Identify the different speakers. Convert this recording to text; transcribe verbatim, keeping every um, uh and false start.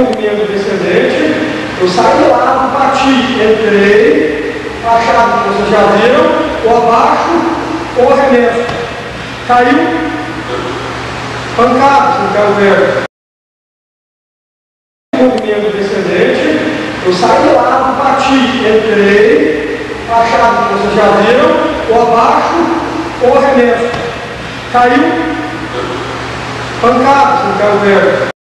Speaker 1: movimento descendente, eu saí de lá, bati, entrei, a chave que vocês já viram, ou abaixo, ou arremesso. Caiu, pancada, se não quero ver. Movimento descendente, eu saí de lá, bati, entrei, a chave que vocês já viram, ou abaixo, ou arremesso. Caiu, pancada, se não quero ver.